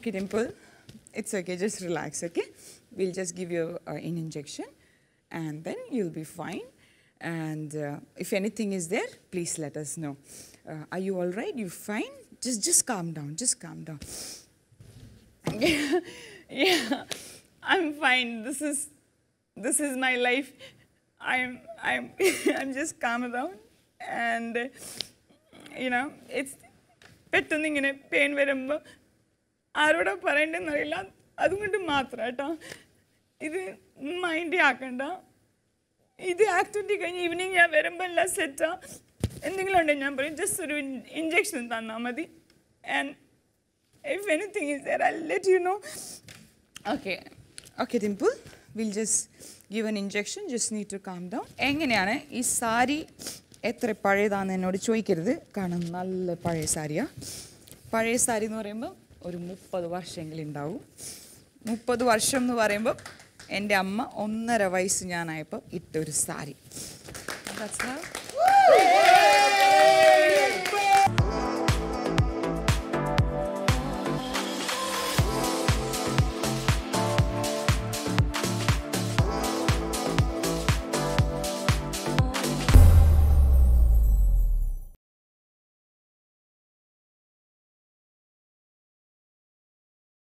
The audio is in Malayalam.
Okay, Dimple. It's okay. Just relax, okay? We'll just give you an injection and then you'll be fine. And if anything is there, please let us know. Are you all right? You fine? Just calm down. Just calm down. Yeah, I'm fine. This is my life. I'm just calm down, and you know, it's pettunning in a pain verumba. Aroda parente narilla. Adundu matra ta. This mind yakanda. This activity can evening ya verumba la setta. Endingal onde nyambari just injection thanna madi. And if anything is there, I'll let you know. Okay. Okay, Dimple. We'll just give an injection. Just need to calm down. എങ്ങനെയാണ് ഈ സാരി എത്ര പഴയതാണെന്ന് എന്നോട് ചോദിക്കരുത്. കാരണം നല്ല പഴയ സാരിയാ. പഴയ സാരി എന്ന് പറയുമ്പോൾ ഒരു 30 വർഷമെങ്കിലും ഉണ്ടാവും. 30 വർഷം എന്ന് പറയുമ്പോൾ എൻ്റെ അമ്മ 1.5 വയസ്സ് ഞാനായപ്പോൾ ഇട്ട ഒരു സാരി. That's how.